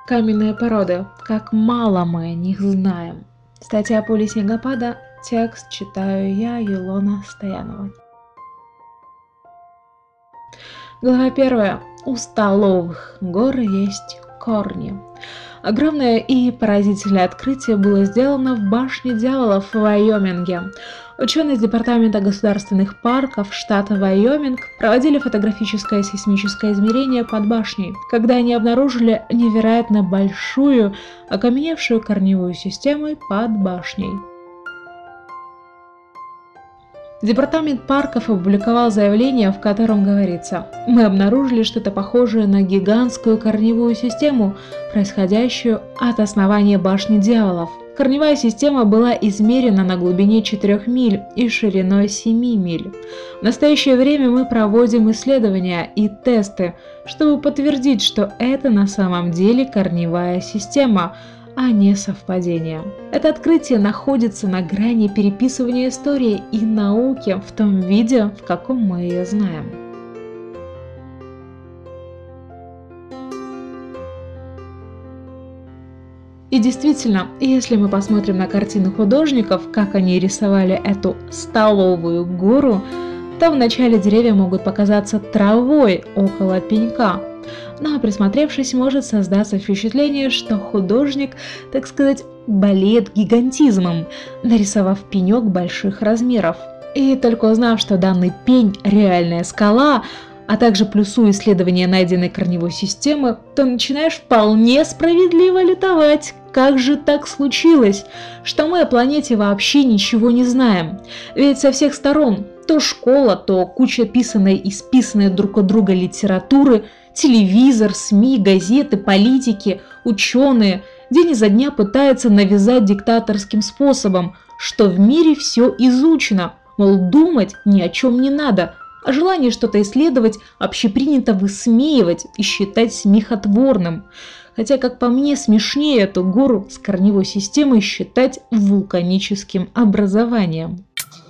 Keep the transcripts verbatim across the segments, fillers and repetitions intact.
Каменные породы. Как мало мы о них знаем. Статья «Пули снегопада». Текст читаю я, Илона Стоянова. Глава первая. У столовых гор есть корни. Огромное и поразительное открытие было сделано в башне Дьяволов в Вайоминге. Ученые из Департамента государственных парков штата Вайоминг проводили фотографическое сейсмическое измерение под башней, когда они обнаружили невероятно большую, окаменевшую корневую систему под башней. Департамент парков опубликовал заявление, в котором говорится: «Мы обнаружили что-то похожее на гигантскую корневую систему, происходящую от основания башни Дьяволов. Корневая система была измерена на глубине четырёх миль и шириной семи миль. В настоящее время мы проводим исследования и тесты, чтобы подтвердить, что это на самом деле корневая система, а не совпадение. Это открытие находится на грани переписывания истории и науки в том виде, в каком мы ее знаем». И действительно, если мы посмотрим на картины художников, как они рисовали эту столовую гору, то вначале деревья могут показаться травой около пенька. Но присмотревшись, может создаться впечатление, что художник, так сказать, болеет гигантизмом, нарисовав пенек больших размеров. И только узнав, что данный пень – реальная скала, а также плюсуя исследование найденной корневой системы, то начинаешь вполне справедливо лютовать. Как же так случилось, что мы о планете вообще ничего не знаем? Ведь со всех сторон то школа, то куча писанной и списанной друг от друга литературы, телевизор, СМИ, газеты, политики, ученые день изо дня пытаются навязать диктаторским способом, что в мире все изучено, мол, думать ни о чем не надо, а желание что-то исследовать общепринято высмеивать и считать смехотворным. Хотя, как по мне, смешнее эту гору с корневой системой считать вулканическим образованием.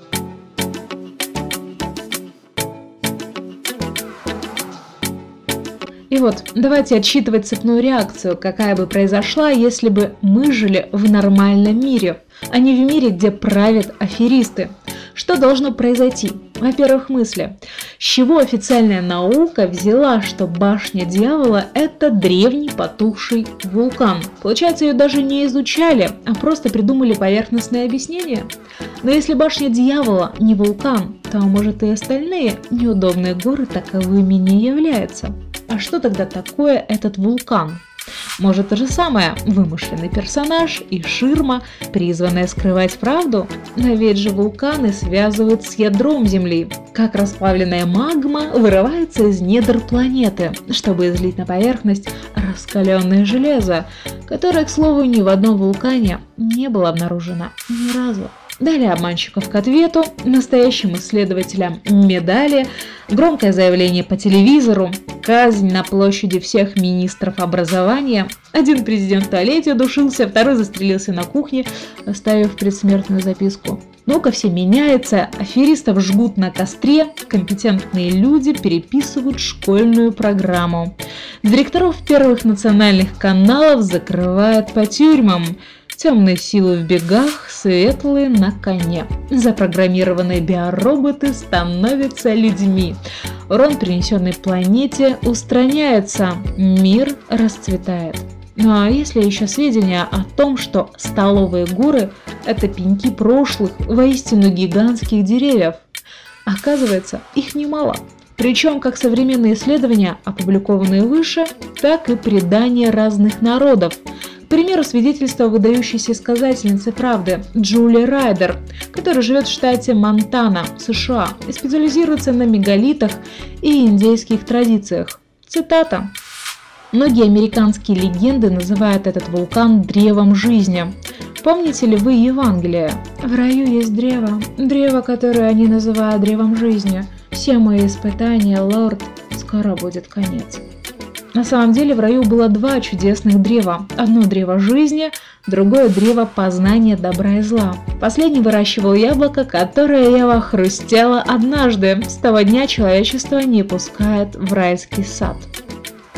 И вот, давайте отсчитывать цепную реакцию, какая бы произошла, если бы мы жили в нормальном мире, а не в мире, где правят аферисты. Что должно произойти? Во-первых, мысли. С чего официальная наука взяла, что башня Дьявола – это древний потухший вулкан? Получается, ее даже не изучали, а просто придумали поверхностное объяснение? Но если башня Дьявола не вулкан, то, может, и остальные неудобные горы таковыми не являются. А что тогда такое этот вулкан? Может, то же самое – вымышленный персонаж и ширма, призванная скрывать правду? Но ведь же вулканы связывают с ядром Земли. Как расплавленная магма вырывается из недр планеты, чтобы излить на поверхность раскаленное железо, которое, к слову, ни в одном вулкане не было обнаружено ни разу. Далее обманщиков к ответу, настоящим исследователям медали, громкое заявление по телевизору, казнь на площади всех министров образования. Один президент в туалете удушился, второй застрелился на кухне, оставив предсмертную записку. Ну-ка, все меняется, аферистов жгут на костре, компетентные люди переписывают школьную программу. Директоров первых национальных каналов закрывают по тюрьмам. Темные силы в бегах, светлые на коне. Запрограммированные биороботы становятся людьми. Урон, принесенный планете, устраняется. Мир расцветает. Ну а если еще сведения о том, что столовые горы – это пеньки прошлых, воистину гигантских деревьев? Оказывается, их немало. Причем как современные исследования, опубликованные выше, так и предания разных народов. К примеру, свидетельство выдающейся сказательницы правды Джули Райдер, которая живет в штате Монтана, США, и специализируется на мегалитах и индейских традициях. Цитата. «Многие американские легенды называют этот вулкан древом жизни. Помните ли вы Евангелие? В раю есть древо, древо, которое они называют древом жизни. Все мои испытания, лорд, скоро будет конец». На самом деле в раю было два чудесных древа. Одно древо жизни, другое древо познания добра и зла. Последний выращивал яблоко, которое Ева хрустела однажды. С того дня человечество не пускает в райский сад.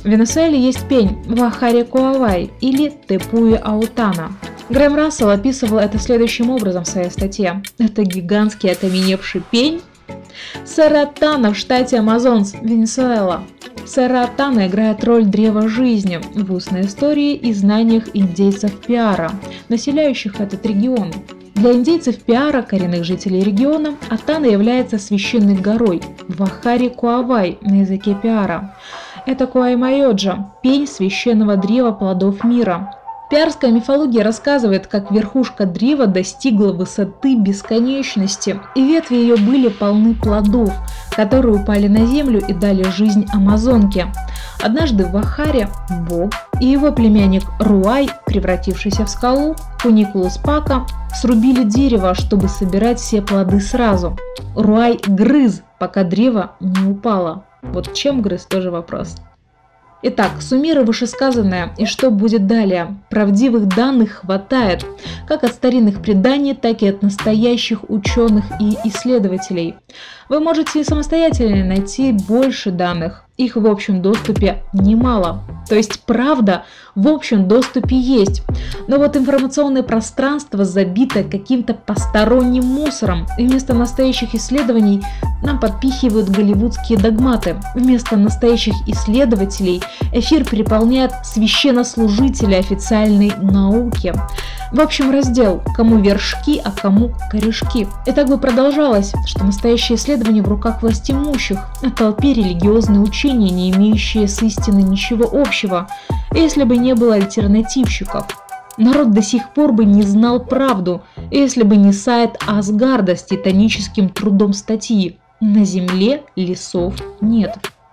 В Венесуэле есть пень Вахари-Куавай или Тепуи-Аутана. Грэм Рассел описывал это следующим образом в своей статье. Это гигантский окаменевший пень Серра-Атана в штате Амазонс, Венесуэла. Серра-Атана играет роль древа жизни в устной истории и знаниях индейцев Пиара, населяющих этот регион. Для индейцев Пиара, коренных жителей региона, Атана является священной горой Вахари-Куавай на языке Пиара. Это Куаймайоджа, пень священного древа плодов мира. Пиарская мифология рассказывает, как верхушка древа достигла высоты бесконечности, и ветви ее были полны плодов, которые упали на землю и дали жизнь амазонке. Однажды Вахари, бог, и его племянник Руай, превратившийся в скалу, Куникулус Пака, срубили дерево, чтобы собирать все плоды сразу. Руай грыз, пока древо не упало. Вот чем грыз, тоже вопрос. Итак, суммируя вышесказанное и что будет далее, правдивых данных хватает, как от старинных преданий, так и от настоящих ученых и исследователей. Вы можете самостоятельно найти больше данных, их в общем доступе немало. То есть правда в общем доступе есть, но вот информационное пространство забито каким-то посторонним мусором, и вместо настоящих исследований нам подпихивают голливудские догматы. Вместо настоящих исследователей эфир переполняет священнослужители официальной науки. В общем, раздел «Кому вершки, а кому корешки». И так бы продолжалось, что настоящее исследование в руках властимущих, о толпе религиозные учения, не имеющие с истиной ничего общего, если бы не было альтернативщиков. Народ до сих пор бы не знал правду, если бы не сайт Асгарда с титаническим трудом статьи «На земле лесов нет».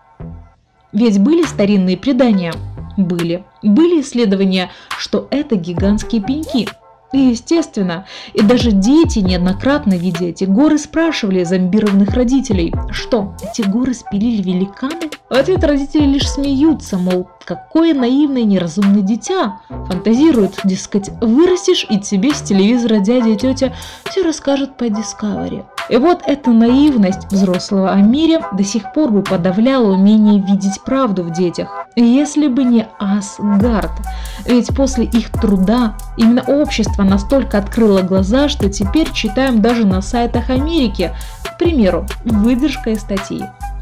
Ведь были старинные предания? Были. Были исследования, что это гигантские пеньки. И естественно, и даже дети, неоднократно видя эти горы, спрашивали зомбированных родителей, что эти горы спилили великаны? В ответ родители лишь смеются, мол, какое наивное неразумное дитя. Фантазируют, дескать, вырастешь, и тебе с телевизора дядя и тетя все расскажут по Discovery. И вот эта наивность взрослого о мире до сих пор бы подавляла умение видеть правду в детях, если бы не Асгард. Ведь после их труда именно общество настолько открыло глаза, что теперь читаем даже на сайтах Америки, к примеру, выдержка из статьи.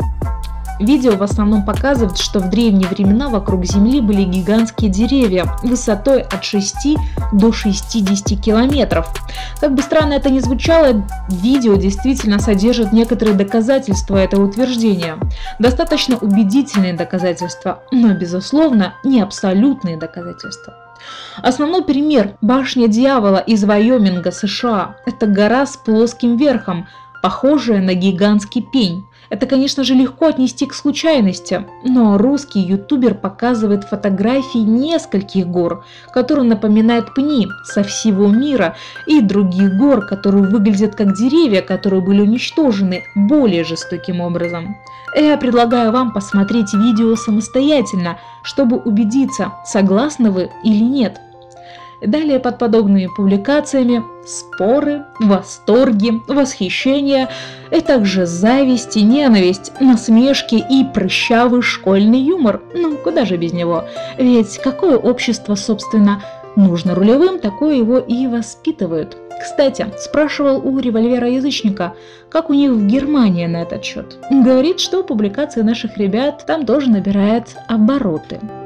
Видео в основном показывает, что в древние времена вокруг Земли были гигантские деревья высотой от шести до шестидесяти километров. Как бы странно это ни звучало, видео действительно содержит некоторые доказательства этого утверждения. Достаточно убедительные доказательства, но, безусловно, не абсолютные доказательства. Основной пример – башня Дьявола из Вайоминга, США. Это гора с плоским верхом, похожая на гигантский пень. Это, конечно же, легко отнести к случайности, но русский ютубер показывает фотографии нескольких гор, которые напоминают пни со всего мира, и других гор, которые выглядят как деревья, которые были уничтожены более жестоким образом. Я предлагаю вам посмотреть видео самостоятельно, чтобы убедиться, согласны вы или нет. Далее под подобными публикациями споры, восторги, восхищение, и также зависть и ненависть, насмешки и прыщавый школьный юмор. Ну, куда же без него? Ведь какое общество, собственно, нужно рулевым, такое его и воспитывают. Кстати, спрашивал у револьвера-язычника, как у них в Германии на этот счет. Говорит, что публикация наших ребят там тоже набирает обороты.